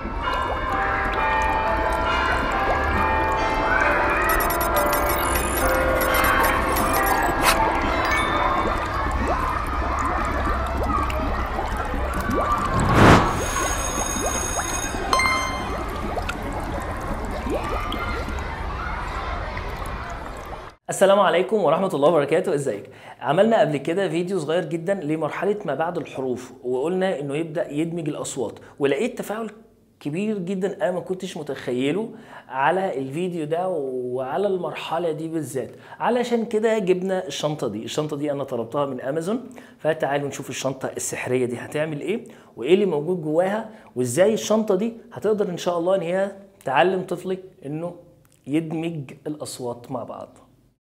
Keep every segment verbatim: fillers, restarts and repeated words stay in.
السلام عليكم ورحمة الله وبركاته. ازيك؟ عملنا قبل كده فيديو صغير جدا لمرحلة ما بعد الحروف، وقلنا انه يبدأ يدمج الاصوات، ولقيت تفاعل كبير جدا انا ما كنتش متخيله على الفيديو ده وعلى المرحلة دي بالذات. علشان كده جبنا الشنطة دي. الشنطة دي انا طلبتها من امازون، فتعالوا نشوف الشنطة السحرية دي هتعمل ايه وايه اللي موجود جواها، وازاي الشنطة دي هتقدر ان شاء الله ان هي تعلم طفلك انه يدمج الاصوات مع بعض.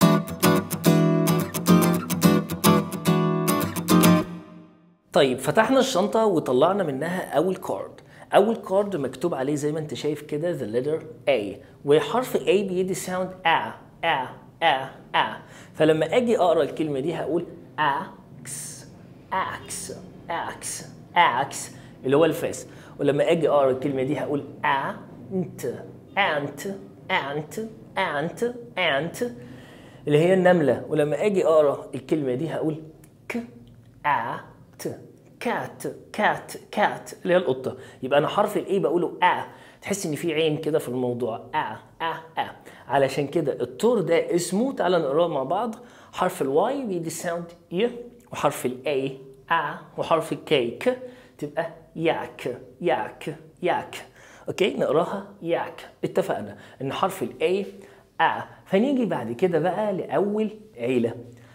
طيب فتحنا الشنطة وطلعنا منها أول كارد. أول كارد مكتوب عليه زي ما أنت شايف كده the letter A، وحرف A بيدي ساوند A A A A. فلما أجي أقرأ الكلمة دي هقول أكس أكس أكس أكس اللي هو الفاس، ولما أجي أقرأ الكلمة دي هقول أنت أنت أنت أنت أنت اللي هي النملة، ولما أجي أقرأ الكلمة دي هقول ك أ كات كات كات اللي هي القطة. يبقى أنا حرف الإيه بقوله آ، تحس إن في عين كده في الموضوع آ آ آ. علشان كده التور ده اسمه، تعالى نقراه مع بعض. حرف الواي بيدي ساوند ي، وحرف الأي آ، وحرف الكي ك، تبقى ياك ياك ياك. أوكي نقراها ياك. اتفقنا إن حرف الأي آ. فنيجي بعد كده بقى لأول عيلة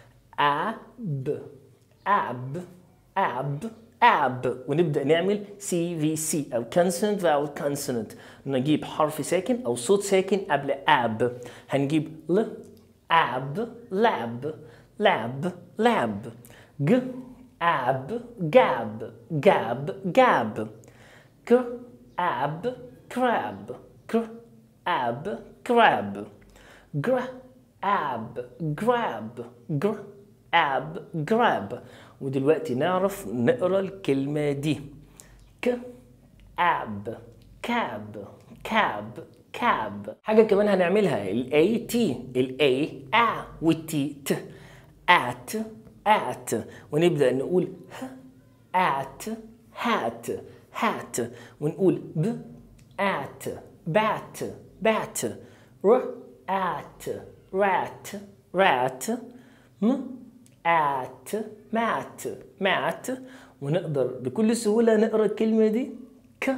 أب أب أب أب، ونبدأ نعمل سي في سي أو consonant vowel consonant. نجيب حرف ساكن أو صوت ساكن قبل أب. هنجيب ل أب لاب لاب لاب. ج أب جاب جاب جاب. ك أب كراب كر أب كراب. جر أب جراب جر أب جراب. ودلوقتي نعرف نقرا الكلمة دي. ك أب كاب كاب كاب. حاجة كمان هنعملها الاي تي، الاي ا والتي ت، ات ات. ونبدأ نقول ه ات هات هات، ونقول ب ات بات بات. ر ات رات رات. م آت مات مات. ونقدر بكل سهولة نقرأ الكلمة دي ك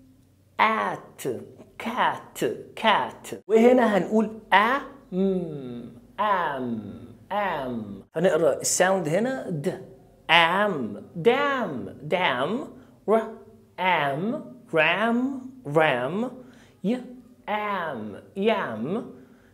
آت كات كات. وهنا هنقول أم أم أم، فنقرأ الساوند هنا د أم دام دام. ر أم رام رام. ي أم يام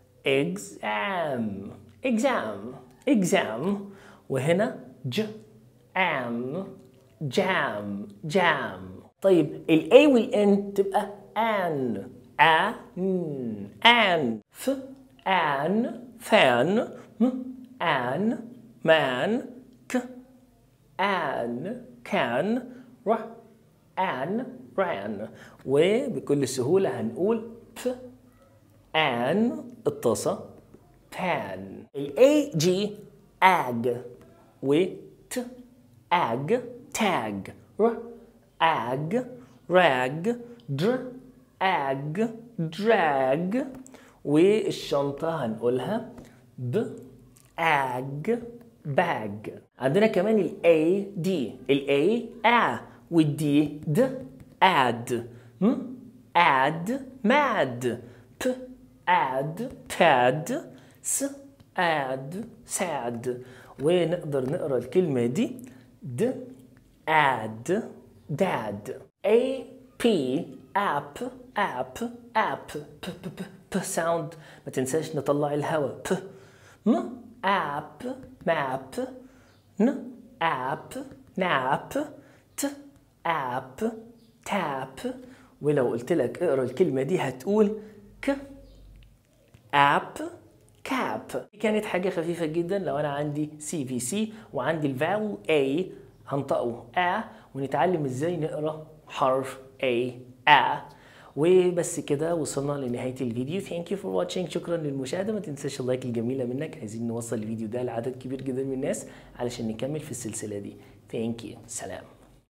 إكزام إكزام إكزام. وهنا ج ام جام جام. طيب الاي والان تبقى ان ان ان. ف ان فان. م ان مان. ك ان كان. ر ان ران. وبكل سهولة هنقول ف ان الطاسة بان. الاي جي اج، و ت اج تاج. ر اج راج. در اج دراج. والشنطة هنقولها ب اج باج. عندنا كمان الاي دي، الاي ا والدي د اد. م اد ماد. ب اد تاد. س اد ساد. ونقدر نقرا الكلمة دي د اد داد. A P اب اب اب. ب ب ب ب ساوند، ما تنساش نطلع الهواء. ب م اب ماب. ن اب ناب. ت اب تاب. ولو قلت لك اقرا الكلمة دي هتقول ك اب كاب. كانت حاجة خفيفة جدا. لو أنا عندي سي في سي وعندي الفاول A هنطقه A، ونتعلم إزاي نقرأ حرف A A. وبس كده وصلنا لنهاية الفيديو. thank you for watching. شكرا للمشاهدة. ما تنساش اللايك الجميلة منك، عايزين نوصل الفيديو ده لعدد كبير جدا من الناس علشان نكمل في السلسلة دي. thank you. سلام.